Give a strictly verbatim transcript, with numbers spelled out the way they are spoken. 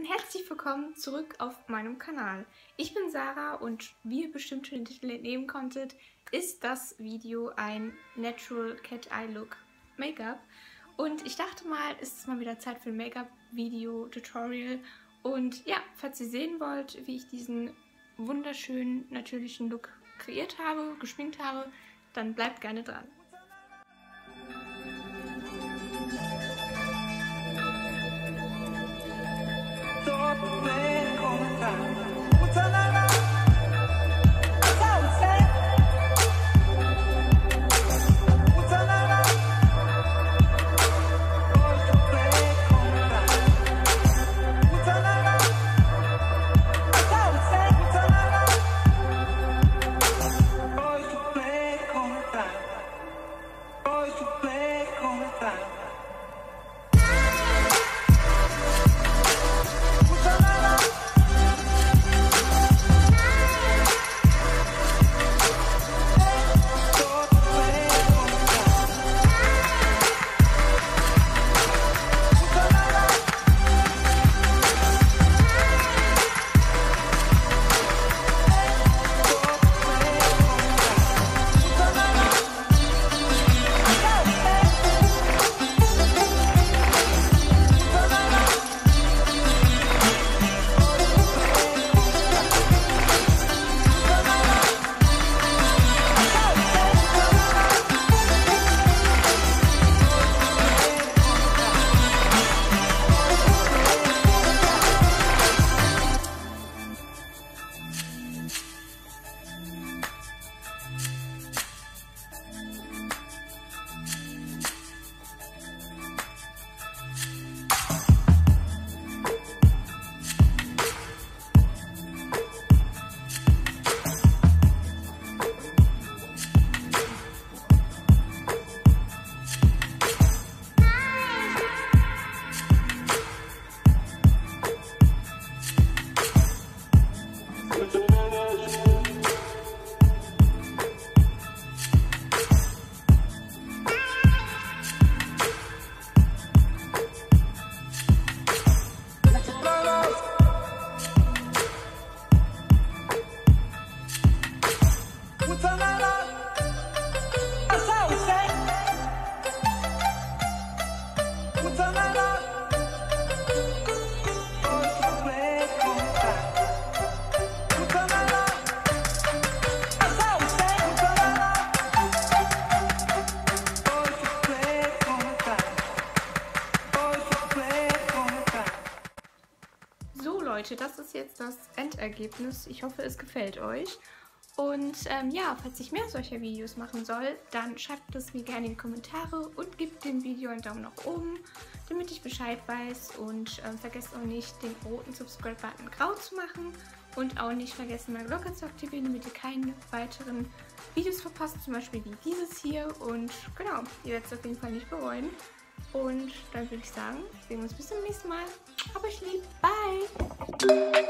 herzlich willkommen zurück auf meinem Kanal. Ich bin Sarah und wie ihr bestimmt schon den Titel entnehmen konntet, ist das Video ein Natural Cat Eye Look Make-up. Und ich dachte mal, es ist mal wieder Zeit für ein Make-up-Video-Tutorial. Und ja, falls ihr sehen wollt, wie ich diesen wunderschönen, natürlichen Look kreiert habe, geschminkt habe, dann bleibt gerne dran. Leute, das ist jetzt das Endergebnis. Ich hoffe, es gefällt euch. Und ähm, ja, falls ich mehr solcher Videos machen soll, dann schreibt es mir gerne in die Kommentare und gebt dem Video einen Daumen nach oben, damit ich Bescheid weiß. Und ähm, vergesst auch nicht, den roten Subscribe-Button grau zu machen. Und auch nicht vergessen, meine Glocke zu aktivieren, damit ihr keine weiteren Videos verpasst, zum Beispiel wie dieses hier. Und genau, ihr werdet es auf jeden Fall nicht bereuen. Und dann würde ich sagen, sehen wir uns bis zum nächsten Mal. Hab euch lieb. Bye!